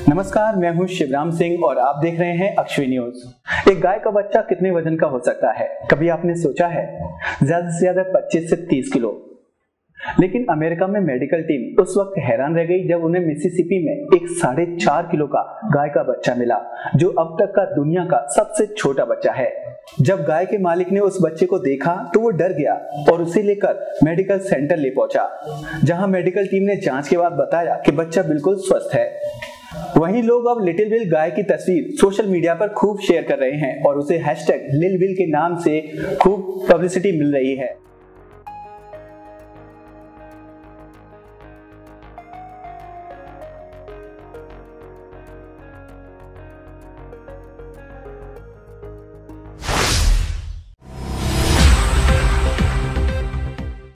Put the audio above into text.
नमस्कार, मैं हूं शिवराम सिंह और आप देख रहे हैं अक्षवी न्यूज। एक गाय का बच्चा कितने वजन का हो सकता है, कभी आपने सोचा है? ज्यादा से ज्यादा 25 से 30 किलो। लेकिन अमेरिका में मेडिकल टीम उस वक्त हैरान रह गई जब उन्हें मिसिसिपी में एक 4.5 किलो का गाय का बच्चा मिला, जो अब तक का दुनिया का सबसे छोटा बच्चा है। जब गाय के मालिक ने उस बच्चे को देखा तो वो डर गया और उसे लेकर मेडिकल सेंटर ले पहुंचा, जहां मेडिकल टीम ने जांच के बाद बताया कि बच्चा बिल्कुल स्वस्थ है। वहीं लोग अब लिटिल बिल गाय की तस्वीर सोशल मीडिया पर खूब शेयर कर रहे हैं और उसे हैशटैग लिल बिल के नाम से खूब पब्लिसिटी मिल रही है।